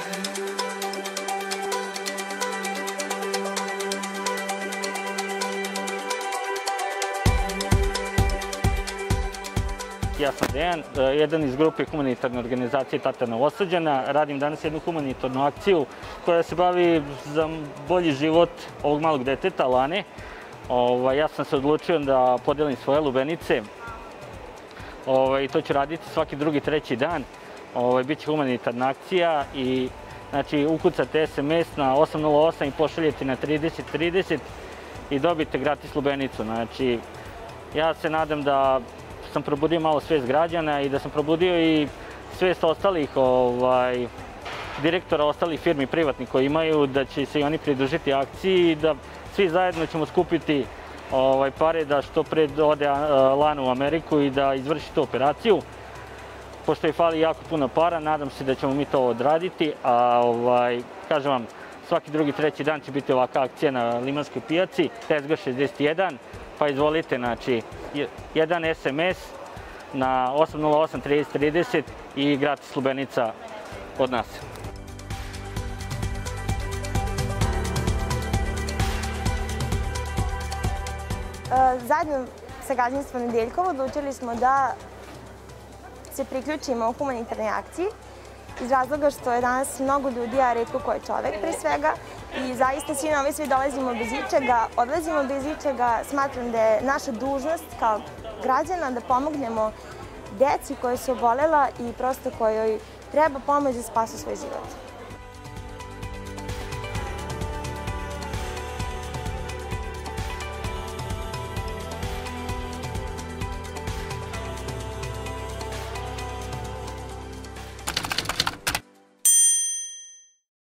Ja sam Dejan, jedan iz grupe humanitarne organizacije Tata Novosađana. Radim danas jednu humanitarnu akciju koja se bavi za bolji život ovog malog deteta, Lane. Ja sam se odlučio da podelim svoje lubenice. To ću raditi svaki drugi, treći dan. Biće humanitarna akcija i ukucate SMS na 808 i pošaljete na 3030 i dobijete gratis lubenicu. Ja se nadam da sam probudio malo svest građana i da sam probudio i svest ostalih direktora ostalih firmi privatnih koji imaju, da će se i oni pridružiti akciji i da svi zajedno ćemo skupiti pare da što pre ode Lana u Ameriku i da izvrši tu operaciju. Pošto je fali jako puno para, nadam se da ćemo mi to odraditi, a kažem vam, svaki drugi, treći dan će biti ovakva akcija na Limanskoj pijaci, Tezga 61, pa izvolite, jedan SMS na 808 3030 i gratis lubenica od nas. Zajedno sa gazdinstvom Nedeljkovo odlučili smo da se priključimo u humanitarnoj akciji iz razloga što je danas mnogo ljudi, a retko ko je čovek pre svega, i zaista svi na ovaj svijet dolazimo bez ičega, odlazimo bez ičega. Smatram da je naša dužnost kao građana da pomognemo deci koja su obolela i prosto kojoj treba pomoć da spasu svoj život.